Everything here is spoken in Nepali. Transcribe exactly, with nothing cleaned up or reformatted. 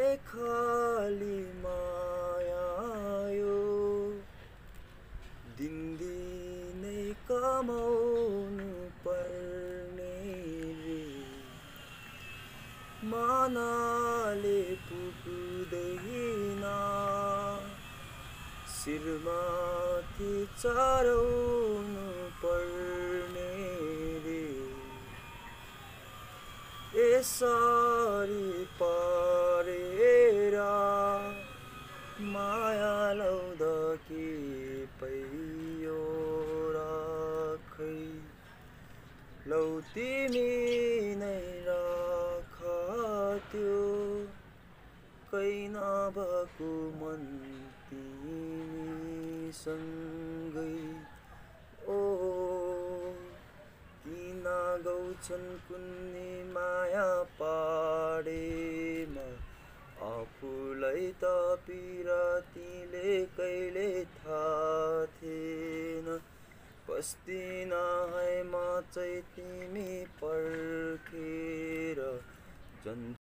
खाली माया यो दिनदिनै कमाउनु पर्ने रे मानाले पुग्दैन शिरमाथि चढाउनु पर्ने रे यसरी परेर माया लाउँदा के पैयो राखै लौ तिमी नै राख त्यो कै नभएको मन तिमीसँगै ओ किन गाउँछन् कुन्नी माया पाडेमा आफूलाई त पिरातीले कहिले थाहा थिएन बस्दिन है म चाहिँ तिमी पर्खेर